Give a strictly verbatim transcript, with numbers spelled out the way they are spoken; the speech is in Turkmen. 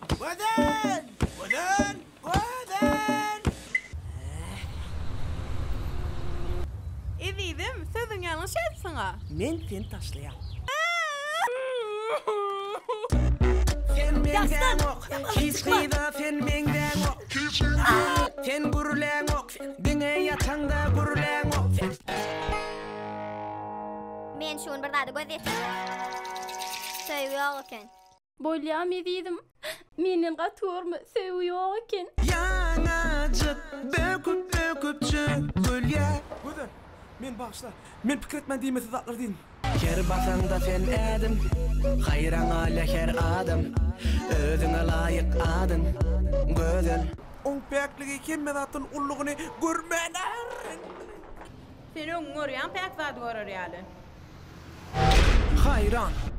Gozel! Gozel! Gozel! Evidim, sözün yanlış yapsana. Men seni taşlayam. Sen menden ok, hiç kıyda sen menden ok. Sen gurulen ok, dine yatanda gurulen ok. Men şun bir dadı gözet. Söylüyor eken. Bolyam evidim. Menen gaturmy söýüyor eken. Yanacık, böküp böküp çökülye. Gozel, men bağışla. Men pikir etmen diýmesi zatlar diýin. Ker basanda sen edim, hayran leher adam. Özüne layık adın, Gozel. On päkligi kemme zatın ullugyny görmener. Sen öňür ýan pek zat görür ýaly. Hayran.